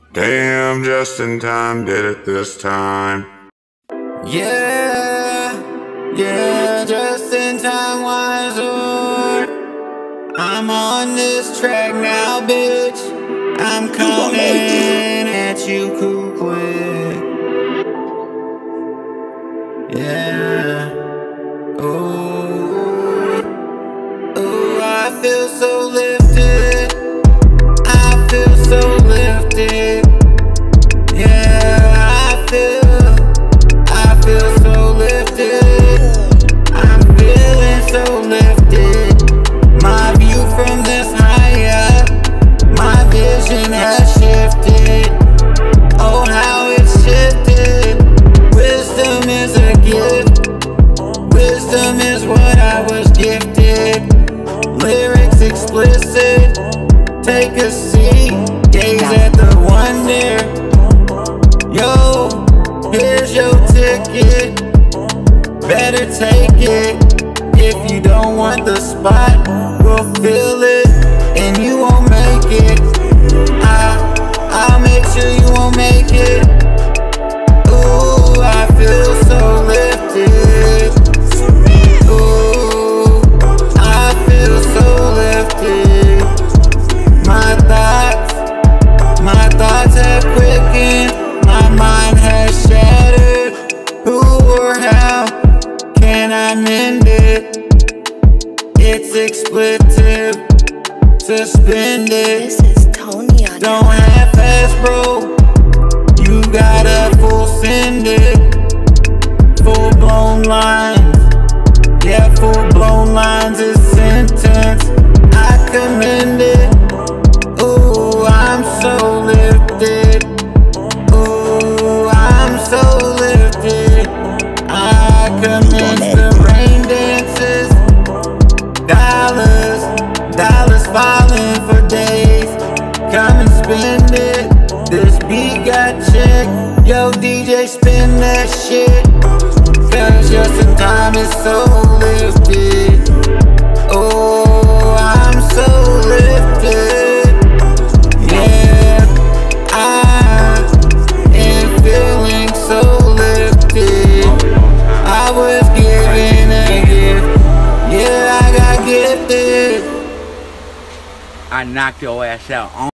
Damn, Justin Time did it this time. Yeah, Justin Time Whyzork. I'm on this track now, bitch. I'm coming at you cool quick. Yeah. Ooh, I feel so lifted. I feel so lifted. Yeah, I feel so lifted. I'm feeling so lifted. My view from this high up, my vision has shifted. Oh, how it's shifted. Wisdom is a gift. Wisdom is what I was gifted. Lyrics explicit. Take a seat, gaze at the wonder. Yo, here's your ticket. Better take it. If you don't want the spot, we'll fill it, and you won't make it. I'll make sure you won't make it. Ooh, I feel so lifted. Ooh, I feel so lifted. My thoughts have quickened. My mind has shattered. Who or how can I mend it? It's expletive, suspend it. This is Tony on Don't half-ass, bro. You gotta full send it. Full-blown lines. Yeah, full-blown lines is sentence. I commend it. Ooh, I'm so lifted. Ooh, I'm so lifted. I commence the rain dances. Dollars falling for days. Come and spend it. This beat got checked. Yo, DJ, spin that shit. Cause Justin Time is so lifted. Oh, I'm so lifted. Yeah, I am feeling so lifted. I was given a gift. Yeah, I got gifted. I knocked your ass out.